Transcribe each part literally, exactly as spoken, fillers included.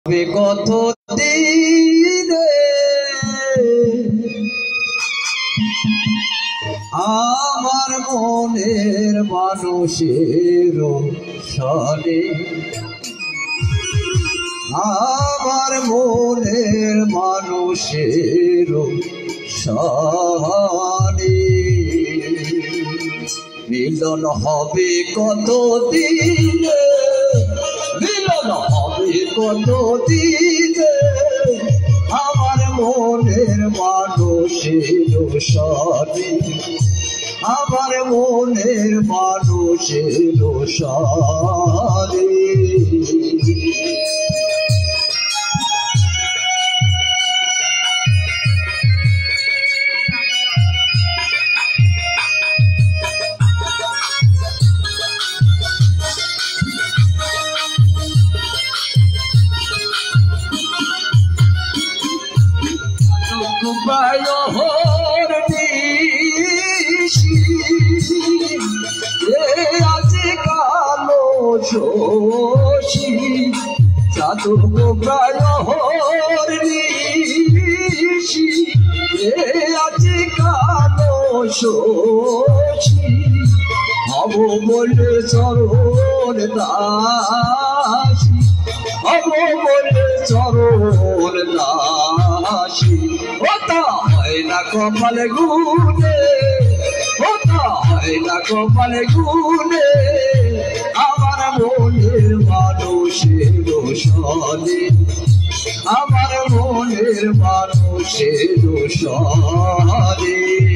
কত দিনে আমার মনের মানুষের সনে আমার মনের মানুষের সনে মিলন হবে কত দিনে মিলন হবে কত দিনে আমার মনের মানুষের সনে আমার মনের মানুষের সনে বায়হর নিশি এ আছে কালো শোষী চাতুর বায়হর নিশি এ আছে কালো শোষী হব বলে চরণ দাসী হব বলে চরণ দাসী ওটা হয় না কপালে গুনে ওটা হয় না কপালে গুনে আমার মনের মানুষের সনে আমার মনের মানুষের সনে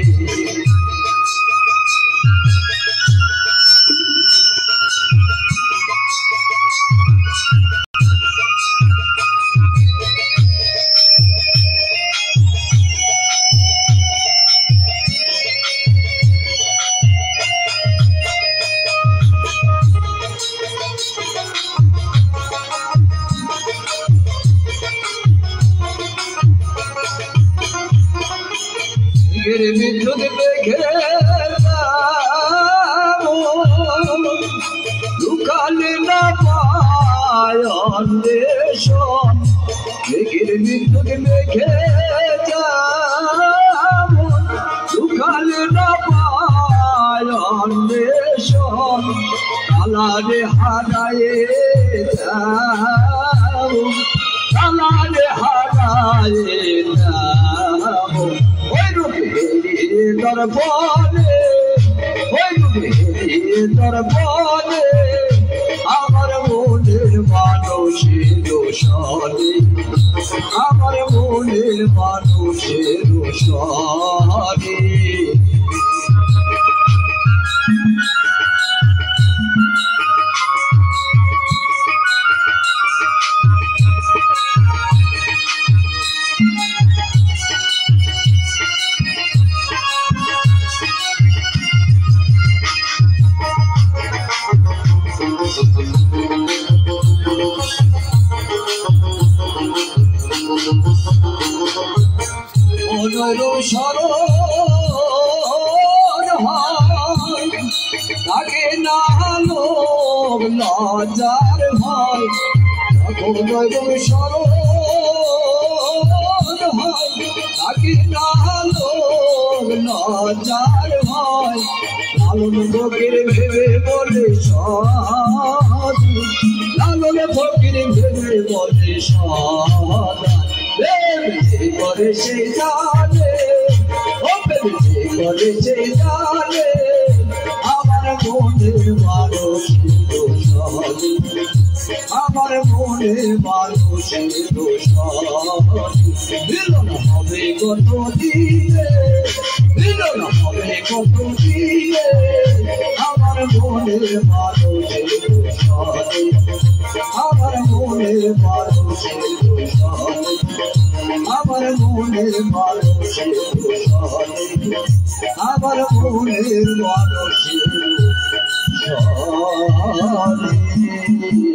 বিদ্যুৎ দেখে লুকালে না পায় অন্বেষণ বিদ্যুৎ দেখে লুকালে না পায় অন্বেষণ কালারে হারায়ে যাও কালারে হারায়ে যাও তোর বলে তোর বলে আমার মনের মানুষের সনে আমার মনের মানুষের সনে তাকে না লোক লজ্জার ভয় তাকে না লোক লজ্জার ভয় লালন ফকির ভেবে বলে সাধু লালন ফকির ভেবে বলে সাধু করে সে জানে ও পেলে করে সে জানে আমার মনের মানুষের সনে আমার মনের মানুষের সনে মিলন হবে কত দিনে মিলন হবে কত দিনে আমার মনের মানুষের সনে আমার মনের মানুষের সনে আমার মনের মানুষের সনে আমার মনের মানুষের সনে